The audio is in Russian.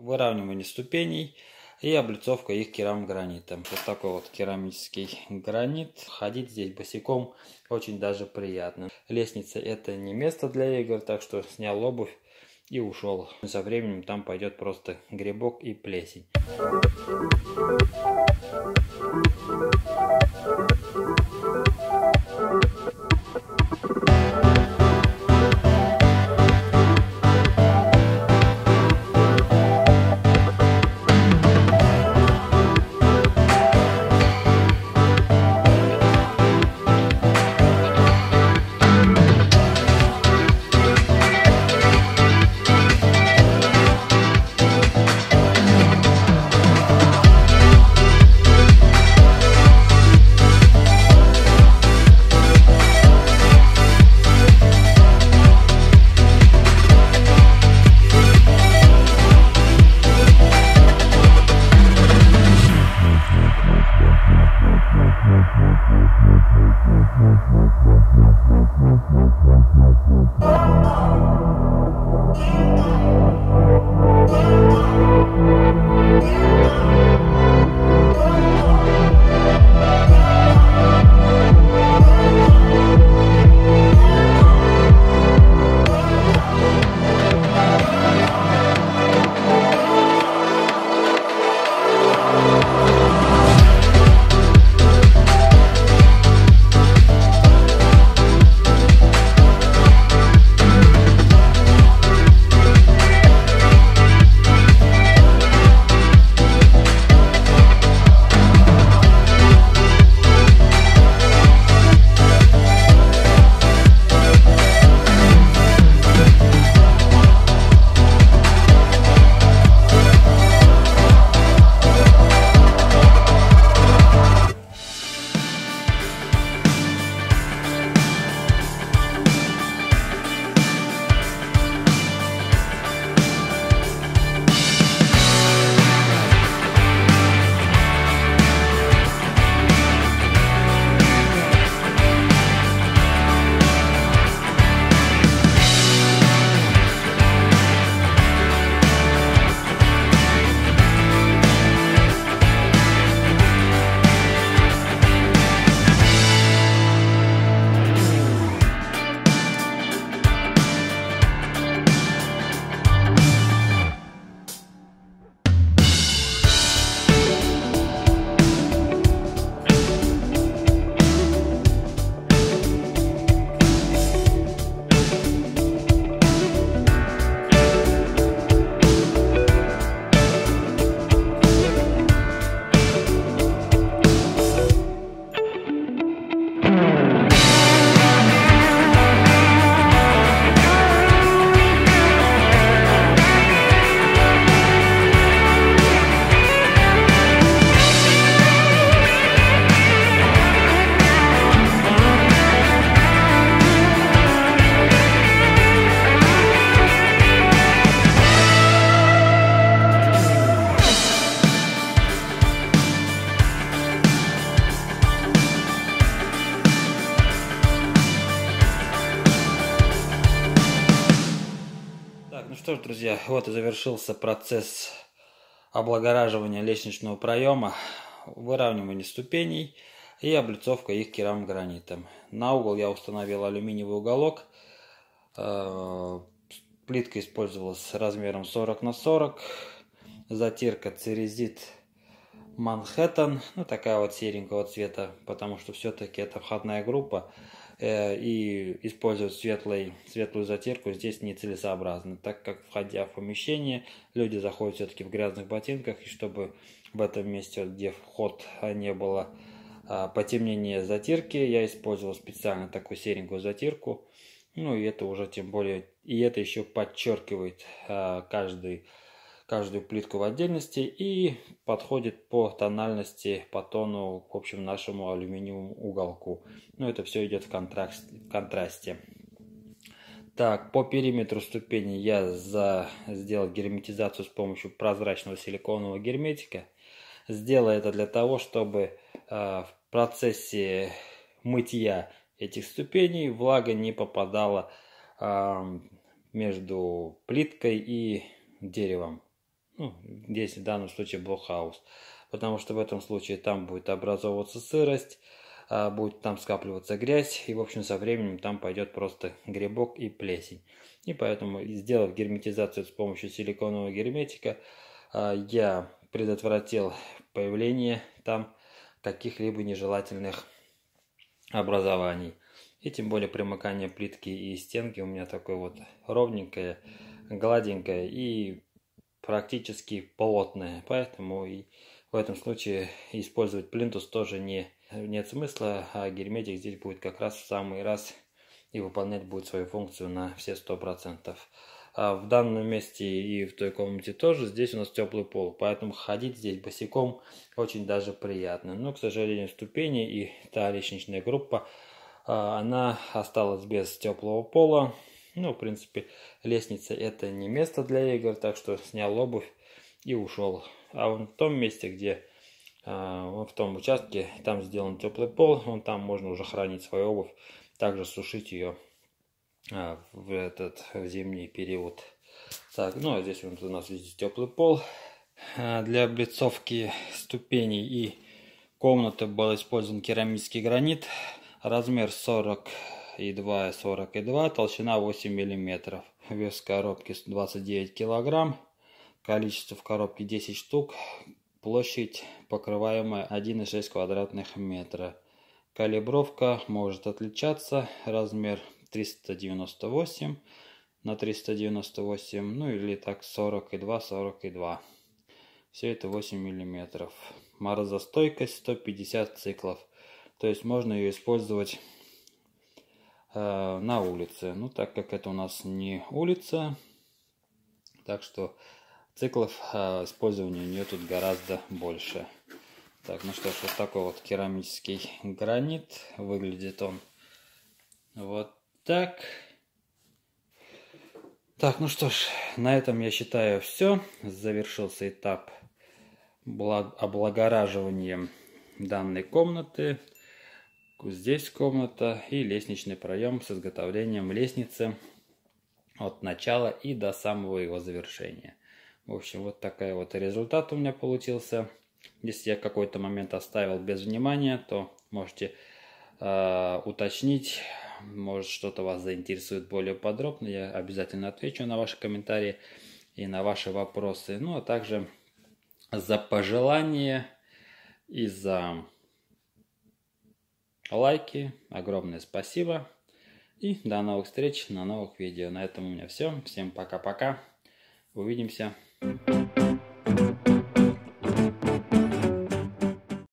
выравнивание ступеней и облицовка их керамогранитом. Вот такой вот керамический гранит. Ходить здесь босиком очень даже приятно. Лестница — это не место для игр, так что снял обувь и ушел. Со временем там пойдет просто грибок и плесень. Ну что ж, друзья, вот и завершился процесс облагораживания лестничного проема, выравнивание ступеней и облицовка их керамогранитом. На угол я установил алюминиевый уголок. Плитка использовалась размером 40 на 40. Затирка церезит Манхэттен, ну такая вот серенького цвета, потому что все-таки это входная группа. И использовать светлую затирку здесь нецелесообразно, так как, входя в помещение, люди заходят все-таки в грязных ботинках, и чтобы в этом месте, где вход, не было потемнения затирки, я использовал специально такую серенькую затирку. Ну и это уже тем более, и это еще подчеркивает каждую плитку в отдельности и подходит по тональности, по тону, в общем, нашему алюминиевому уголку. Но это все идет в контрасте. Так, по периметру ступеней я сделал герметизацию с помощью прозрачного силиконового герметика. Сделал это для того, чтобы в процессе мытья этих ступеней влага не попадала между плиткой и деревом. Ну, здесь в данном случае блокхаус. Потому что в этом случае там будет образовываться сырость, будет там скапливаться грязь, и, в общем, со временем там пойдет просто грибок и плесень. И поэтому, сделав герметизацию с помощью силиконового герметика, я предотвратил появление там каких-либо нежелательных образований. И тем более примыкание плитки и стенки у меня такое вот ровненькое, гладенькое и практически плотное. Поэтому и в этом случае использовать плинтус тоже нет смысла, а герметик здесь будет как раз в самый раз и выполнять будет свою функцию на все 100%. А в данном месте и в той комнате тоже здесь у нас теплый пол, поэтому ходить здесь босиком очень даже приятно. Но, к сожалению, ступени и та лестничная группа, она осталась без теплого пола. Ну, в принципе, лестница это не место для игр, так что снял обувь и ушел. А вон в том месте, где в том участке, там сделан теплый пол, вон там можно уже хранить свою обувь, также сушить ее в зимний период. Так, ну а здесь вот у нас везде теплый пол. Для облицовки ступеней и комнаты был использован керамический гранит. Размер 42,42, толщина 8 мм. Вес коробки 29 кг. Количество в коробке 10 штук. Площадь покрываемая 1,6 квадратных метра. Калибровка может отличаться. Размер 398 на 398, ну или так 42. Все это 8 мм. Морозостойкость 150 циклов. То есть можно ее использовать на улице. Ну, так как это у нас не улица, так что циклов использования у нее тут гораздо больше. Так, ну что ж, вот такой вот керамический гранит. Выглядит он вот так. Так, ну что ж, на этом я считаю все. Завершился этап облагораживания данной комнаты. Здесь комната и лестничный проем с изготовлением лестницы от начала и до самого его завершения. В общем, вот такой вот результат у меня получился. Если я какой-то момент оставил без внимания, то можете уточнить. Может, что-то вас заинтересует более подробно. Я обязательно отвечу на ваши комментарии и на ваши вопросы. Ну, а также за пожелания и за лайки огромное спасибо. И до новых встреч на новых видео. На этом у меня все. Всем пока-пока. Увидимся.